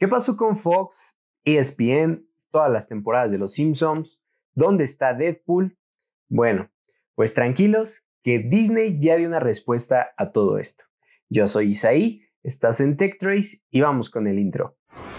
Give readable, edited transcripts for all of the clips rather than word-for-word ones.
¿Qué pasó con Fox, ESPN, todas las temporadas de Los Simpsons? ¿Dónde está Deadpool? Bueno, pues tranquilos, que Disney ya dio una respuesta a todo esto. Yo soy Isaí, estás en TechTrace y vamos con el intro.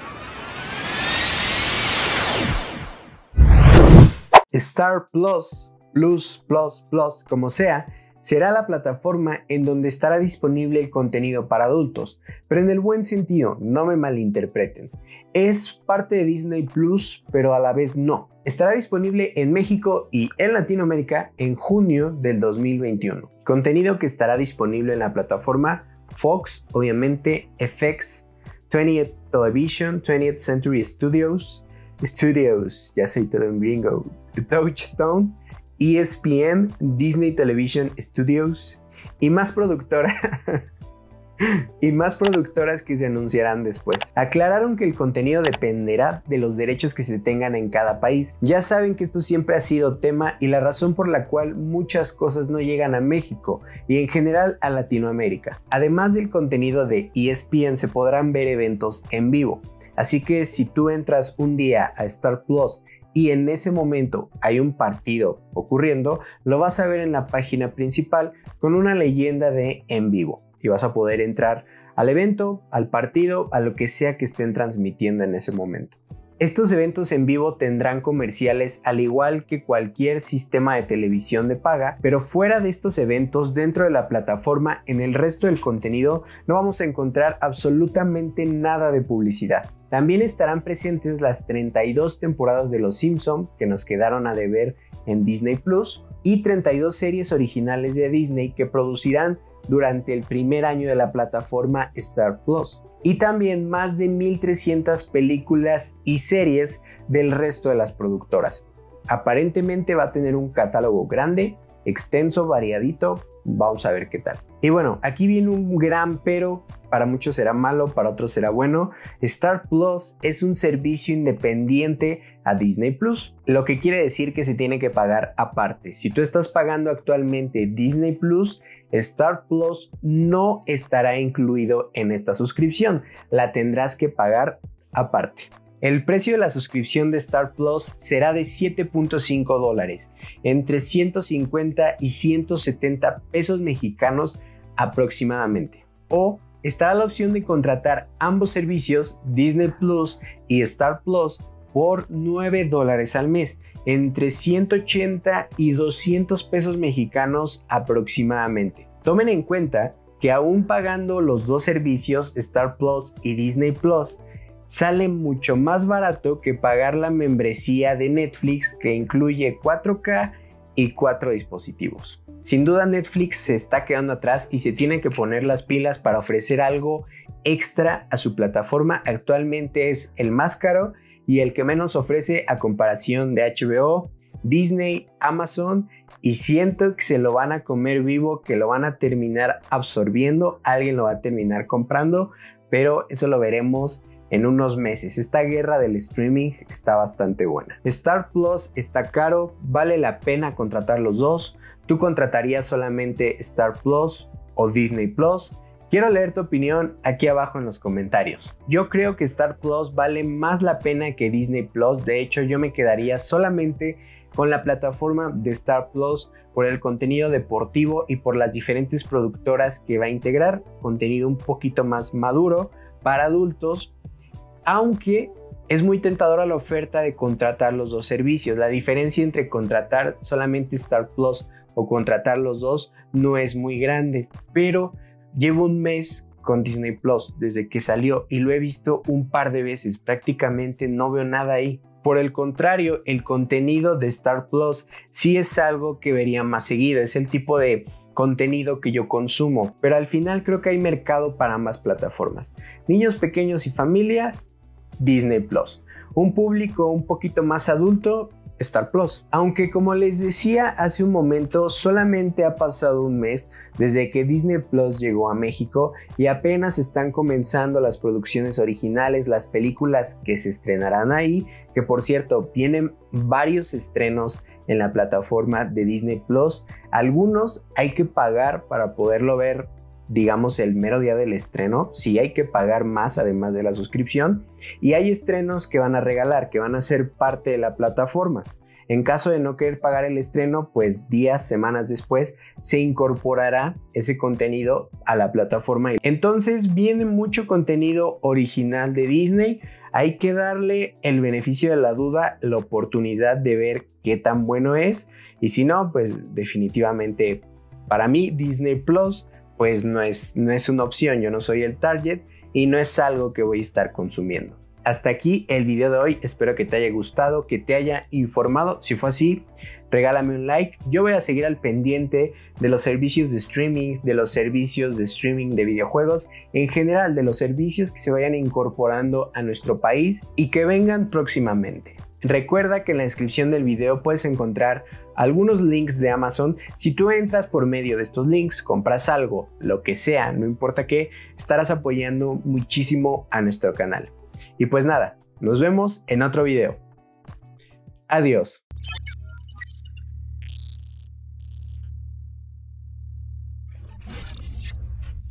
Star Plus, como sea, será la plataforma en donde estará disponible el contenido para adultos, pero en el buen sentido, no me malinterpreten. Es parte de Disney Plus, pero a la vez no. Estará disponible en México y en Latinoamérica en junio del 2021. Contenido que estará disponible en la plataforma Fox, obviamente, FX, 20th Television, 20th Century Studios, ya soy todo un gringo, Touchstone, ESPN, Disney Television Studios y más productoras que se anunciarán después. Aclararon que el contenido dependerá de los derechos que se tengan en cada país. Ya saben que esto siempre ha sido tema y la razón por la cual muchas cosas no llegan a México y en general a Latinoamérica. Además del contenido de ESPN se podrán ver eventos en vivo. Así que si tú entras un día a Star Plus y en ese momento hay un partido ocurriendo, lo vas a ver en la página principal con una leyenda de en vivo y vas a poder entrar al evento, al partido, a lo que sea que estén transmitiendo en ese momento. Estos eventos en vivo tendrán comerciales al igual que cualquier sistema de televisión de paga, pero fuera de estos eventos dentro de la plataforma, en el resto del contenido no vamos a encontrar absolutamente nada de publicidad. También estarán presentes las 32 temporadas de Los Simpsons que nos quedaron a deber en Disney Plus y 32 series originales de Disney que producirán durante el primer año de la plataforma Star Plus. Y también más de 1300 películas y series del resto de las productoras. Aparentemente va a tener un catálogo grande, extenso, variadito. Vamos a ver qué tal. Y bueno, aquí viene un gran pero. Para muchos será malo, para otros será bueno. Star Plus es un servicio independiente a Disney Plus, lo que quiere decir que se tiene que pagar aparte. Si tú estás pagando actualmente Disney Plus, Star Plus no estará incluido en esta suscripción. La tendrás que pagar aparte. El precio de la suscripción de Star Plus será de $7.5, entre 150 y 170 pesos mexicanos aproximadamente. O estará la opción de contratar ambos servicios, Disney Plus y Star Plus, por $9 al mes, entre 180 y 200 pesos mexicanos aproximadamente. Tomen en cuenta que aún pagando los dos servicios, Star Plus y Disney Plus, sale mucho más barato que pagar la membresía de Netflix, que incluye 4K y 4 dispositivos. Sin duda Netflix se está quedando atrás y se tiene que poner las pilas para ofrecer algo extra a su plataforma. Actualmente es el más caro y el que menos ofrece a comparación de HBO, Disney, Amazon, y siento que se lo van a comer vivo, que lo van a terminar absorbiendo, alguien lo va a terminar comprando, pero eso lo veremos en unos meses. Esta guerra del streaming está bastante buena. Star Plus está caro, vale la pena contratar los dos. ¿Tú contratarías solamente Star Plus o Disney Plus? Quiero leer tu opinión aquí abajo en los comentarios. Yo creo que Star Plus vale más la pena que Disney Plus. De hecho, yo me quedaría solamente con la plataforma de Star Plus por el contenido deportivo y por las diferentes productoras que va a integrar. Contenido un poquito más maduro para adultos, aunque es muy tentadora la oferta de contratar los dos servicios. La diferencia entre contratar solamente Star Plus o contratar los dos no es muy grande, pero llevo un mes con Disney Plus desde que salió y lo he visto un par de veces. Prácticamente no veo nada ahí. Por el contrario, el contenido de Star Plus sí es algo que vería más seguido. Es el tipo de contenido que yo consumo, pero al final creo que hay mercado para ambas plataformas. Niños pequeños y familias, Disney Plus. Un público un poquito más adulto, Star Plus. Aunque como les decía hace un momento, solamente ha pasado un mes desde que Disney Plus llegó a México y apenas están comenzando las producciones originales, las películas que se estrenarán ahí, que por cierto vienen varios estrenos en la plataforma de Disney Plus. Algunos hay que pagar para poderlo ver digamos, el mero día del estreno. Sí hay que pagar más además de la suscripción. Y hay estrenos que van a regalar, que van a ser parte de la plataforma. En caso de no querer pagar el estreno, pues días, semanas después se incorporará ese contenido a la plataforma. Entonces viene mucho contenido original de Disney. Hay que darle el beneficio de la duda, la oportunidad de ver qué tan bueno es. Y si no, pues definitivamente para mí Disney Plus pues no es una opción. Yo no soy el target y no es algo que voy a estar consumiendo. Hasta aquí el video de hoy, espero que te haya gustado, que te haya informado. Si fue así, regálame un like. Yo voy a seguir al pendiente de los servicios de streaming, de videojuegos, en general de los servicios que se vayan incorporando a nuestro país y que vengan próximamente. Recuerda que en la descripción del video puedes encontrar algunos links de Amazon. Si tú entras por medio de estos links, compras algo, lo que sea, no importa qué, estarás apoyando muchísimo a nuestro canal. Y pues nada, nos vemos en otro video. Adiós.